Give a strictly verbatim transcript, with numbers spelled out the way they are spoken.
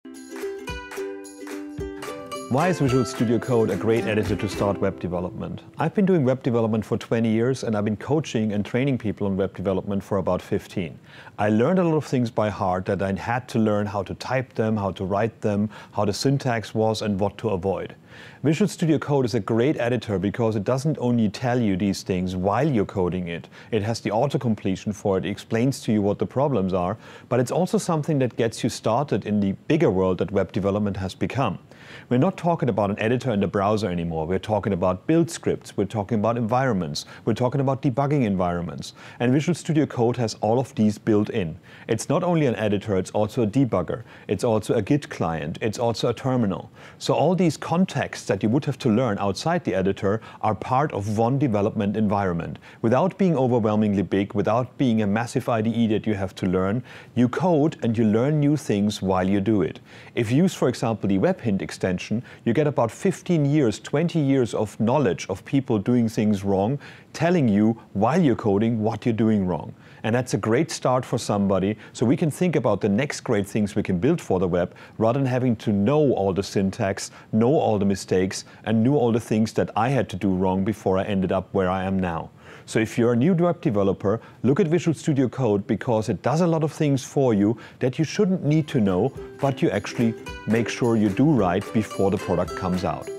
Why is Visual Studio Code a great editor to start web development? I've been doing web development for twenty years, and I've been coaching and training people on web development for about fifteen. I learned a lot of things by heart that I had to learn how to type them, how to write them, how the syntax was, and what to avoid. Visual Studio Code is a great editor because it doesn't only tell you these things while you're coding it. It has the auto-completion for it, it explains to you what the problems are, but it's also something that gets you started in the bigger world that web development has become. We're not talking about an editor in the browser anymore. We're talking about build scripts, we're talking about environments, we're talking about debugging environments. And Visual Studio Code has all of these built in. It's not only an editor, it's also a debugger. It's also a Git client. It's also a terminal. So all these contexts that you would have to learn outside the editor are part of one development environment. Without being overwhelmingly big, without being a massive I D E that you have to learn, you code and you learn new things while you do it. If you use, for example, the WebHint extension, you get about fifteen years, twenty years of knowledge of people doing things wrong, telling you while you're coding what you're doing wrong. And that's a great start for somebody, so we can think about the next great things we can build for the web, rather than having to know all the syntax, know all the mistakes, and know all the things that I had to do wrong before I ended up where I am now. So if you're a new web developer, look at Visual Studio Code because it does a lot of things for you that you shouldn't need to know, but you actually make sure you do right before the product comes out.